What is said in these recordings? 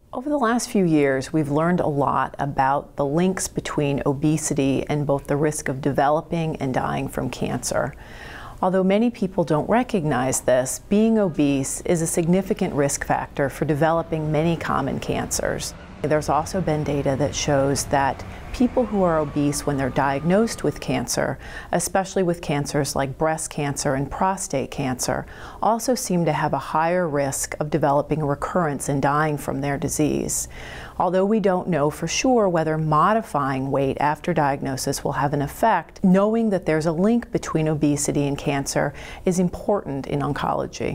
Over the last few years, we've learned a lot about the links between obesity and both the risk of developing and dying from cancer. Although many people don't recognize this, being obese is a significant risk factor for developing many common cancers. There's also been data that shows that people who are obese when they're diagnosed with cancer, especially with cancers like breast cancer and prostate cancer, also seem to have a higher risk of developing a recurrence and dying from their disease. Although we don't know for sure whether modifying weight after diagnosis will have an effect, knowing that there's a link between obesity and cancer is important in oncology.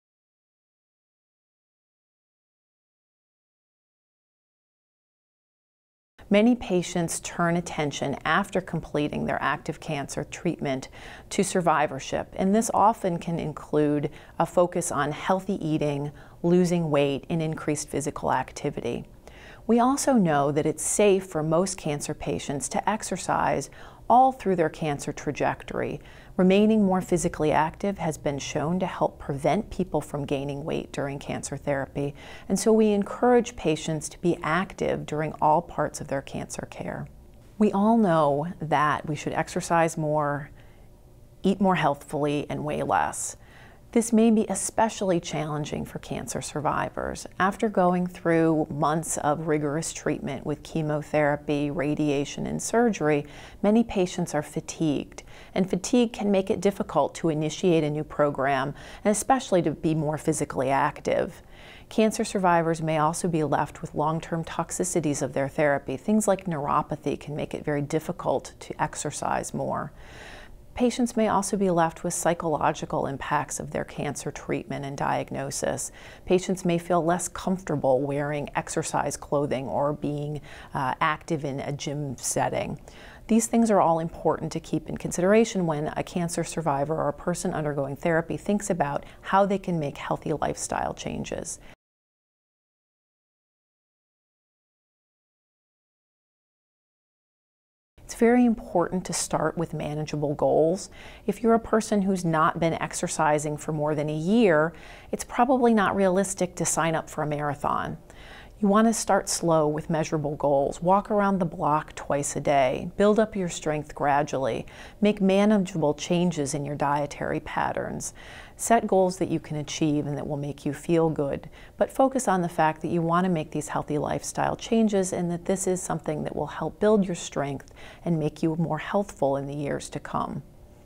Many patients turn attention after completing their active cancer treatment to survivorship, and this often can include a focus on healthy eating, losing weight, and increased physical activity. We also know that it's safe for most cancer patients to exercise all through their cancer trajectory. Remaining more physically active has been shown to help prevent people from gaining weight during cancer therapy, and so we encourage patients to be active during all parts of their cancer care. We all know that we should exercise more, eat more healthfully, and weigh less. This may be especially challenging for cancer survivors. After going through months of rigorous treatment with chemotherapy, radiation, and surgery, many patients are fatigued, and fatigue can make it difficult to initiate a new program, and especially to be more physically active. Cancer survivors may also be left with long-term toxicities of their therapy. Things like neuropathy can make it very difficult to exercise more. Patients may also be left with psychological impacts of their cancer treatment and diagnosis. Patients may feel less comfortable wearing exercise clothing or being active in a gym setting. These things are all important to keep in consideration when a cancer survivor or a person undergoing therapy thinks about how they can make healthy lifestyle changes. It's very important to start with manageable goals. If you're a person who's not been exercising for more than a year, it's probably not realistic to sign up for a marathon. You want to start slow with measurable goals. Walk around the block twice a day. Build up your strength gradually. Make manageable changes in your dietary patterns. Set goals that you can achieve and that will make you feel good, but focus on the fact that you want to make these healthy lifestyle changes and that this is something that will help build your strength and make you more healthful in the years to come.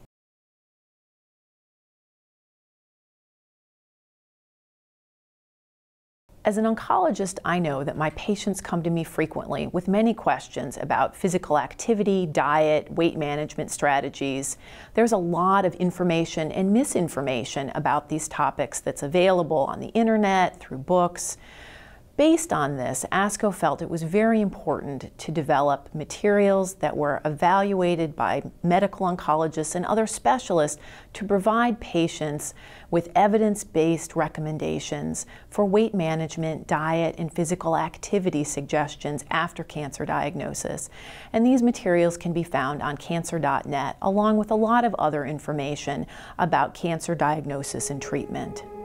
As an oncologist, I know that my patients come to me frequently with many questions about physical activity, diet, weight management strategies. There's a lot of information and misinformation about these topics that's available on the internet, through books. Based on this, ASCO felt it was very important to develop materials that were evaluated by medical oncologists and other specialists to provide patients with evidence-based recommendations for weight management, diet, and physical activity suggestions after cancer diagnosis. And these materials can be found on Cancer.net, along with a lot of other information about cancer diagnosis and treatment.